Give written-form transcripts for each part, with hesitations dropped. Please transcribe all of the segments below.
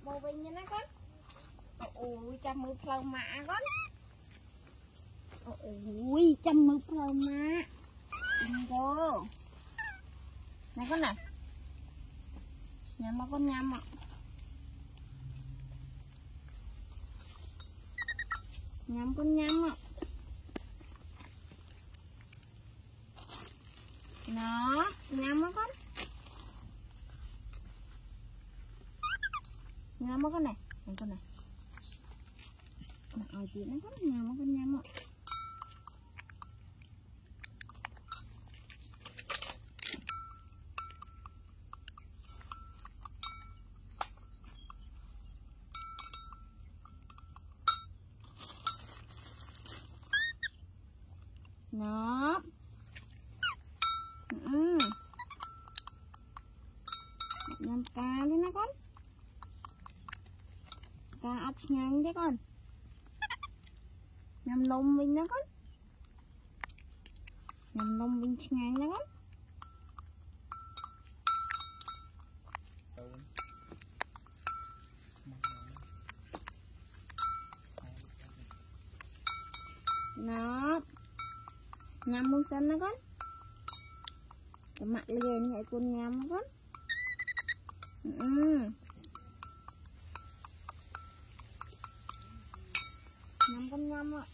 màu vinh như nó con. Ôi trăm mưa phao mạ con. Ôi trăm mưa phao mạ. Cô này con này nhắm mà con nhắm ạ, nhắm con nhắm ạ, nó nhắm á con, nhắm á con này con này ai tiếng nó con nhắm á con nhắm ạ. Nó nhắm cá đi nó con, cá ắt nhanh đấy con, nhắm lông mình nó con, nhắm lông mình nhanh đó con. Nó nhắm muôn sân đó con, cái mặt lên vậy con nhắm đó con. Nhắm con nhắm ạ.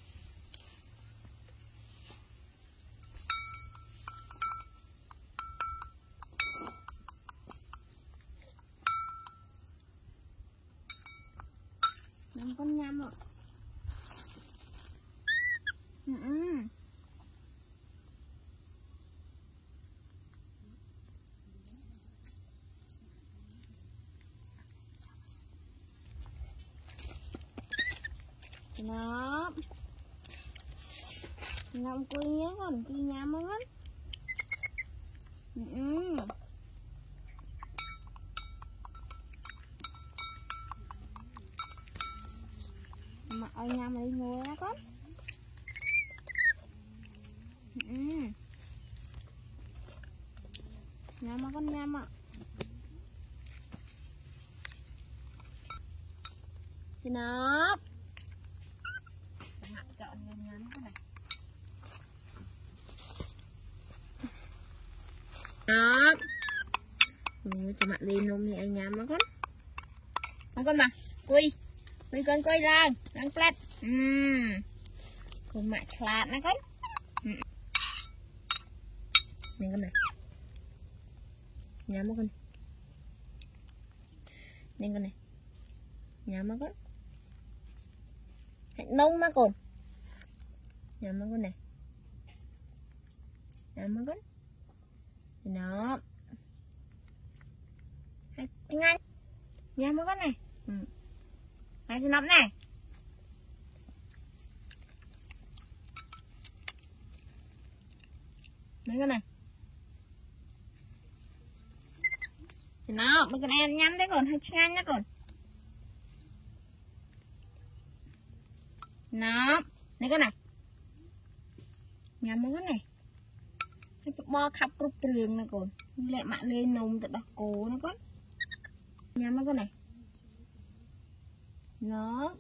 Nhắm con nhắm ạ. Nó ngậm quy nhé con, quy nhắm á con. Mà ơi nhắm đi ngồi á con. Nhắm á con nhắm ạ. Thì nó chọn nhắm cái này. Đó. Cho mặt lên luôn thì anh nhắm nó con. Nó con mà, quy con quay ra, đang flat. Con mặt flat nó con. Nhìn con này. Nhắm nó con. Nhìn con này. Nhắm nó con. Hạnh nông mà con. Nhắm nó con này. Nhắm nó con. Đó. Hãy ngay. Nhắm nó con này. Hãy xin nắm này. Mấy con này. Thì nó, mấy con em nhắm đấy còn, hơi nhanh đó còn. Nó, này con này. Nhắm mấy con này. Cái bo khắp rụp trường này còn. Lẹ mạng lên nồng tự đọc cổ nó con. Nhắm mấy con này. Nó.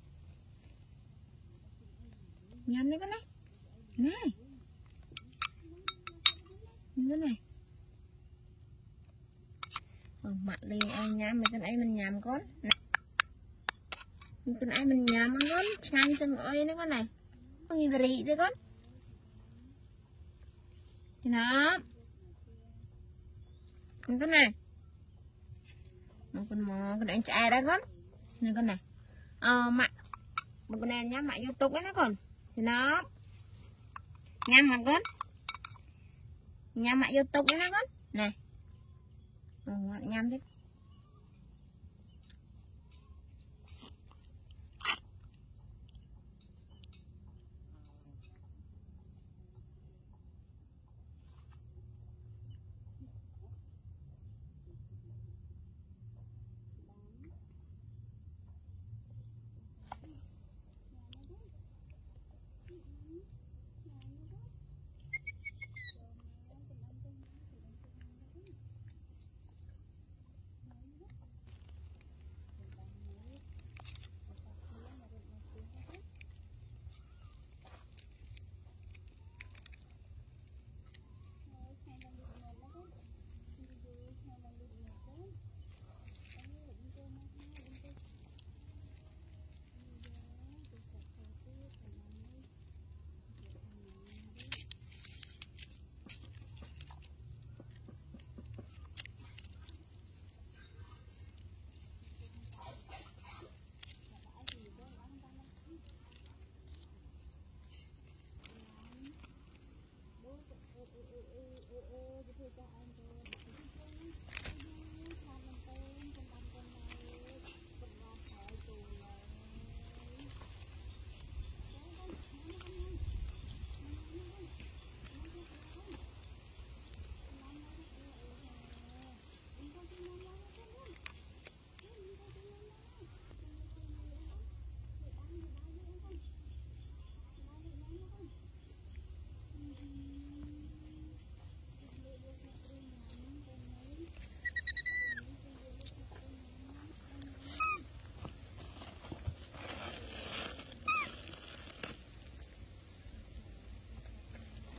Nhắm mấy con này. Này. Cái này. Mặt lên ai nhắm mấy con ấy mình nhắm con. Con ấy mình nhắm con. Chanh chân ơi nó con này. Con nhìn về rị thôi con. Thì nó. Con này. Con mò con đánh chạy đó con. Này con này. Mặt. Một con này nhắm mặt vô tục ấy nó con. Thì nó. Nhắm mặt con. Nhắm mặt vô tục ấy nó con. Này. Nhắm đấy.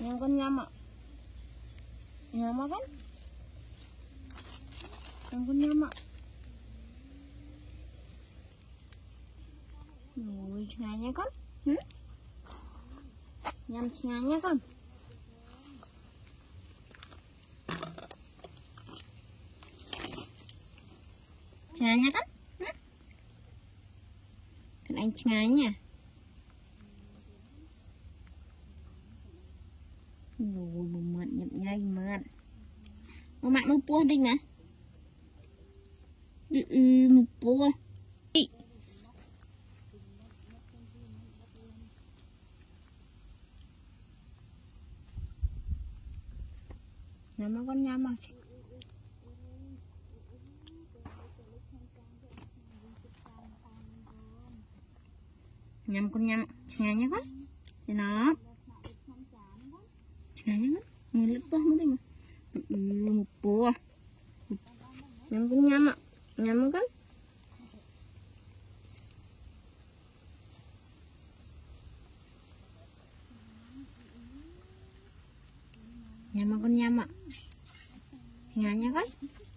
Nhâm con nhâm ạ. Nhâm á con. Nhâm con nhâm ạ. Ui, ngay nha con. Nhâm ngay nha con. Ngay nha con. Con anh ngay nha. Ui, mượn nhập ngay mượn. Mà mẹ mua buông tinh nè. Một buông. Nhắm nó con nhắm mà. Nhắm con nhắm. Chừng nhá con. Để nó. Chừng nhá con. Người lướt bớt mới đi mà. Một bùa. Nhắm con nhắm ạ. Nhắm con. Nhắm con nhắm ạ. Ngà nha con.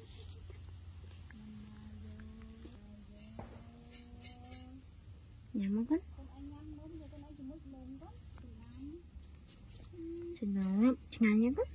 Nhắm con. Chừng nào chừng nha con.